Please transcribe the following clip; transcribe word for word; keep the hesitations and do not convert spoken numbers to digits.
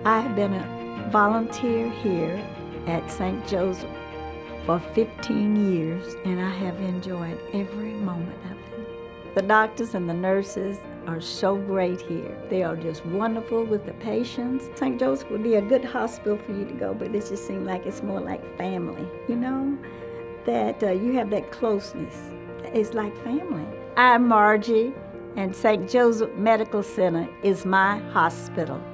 I have been a volunteer here at Saint Joseph for fifteen years, and I have enjoyed every moment of it. The doctors and the nurses are so great here. They are just wonderful with the patients. Saint Joseph would be a good hospital for you to go, but it just seems like it's more like family, you know? That uh, you have that closeness. It's like family. I'm Margie, and Saint Joseph Medical Center is my hospital.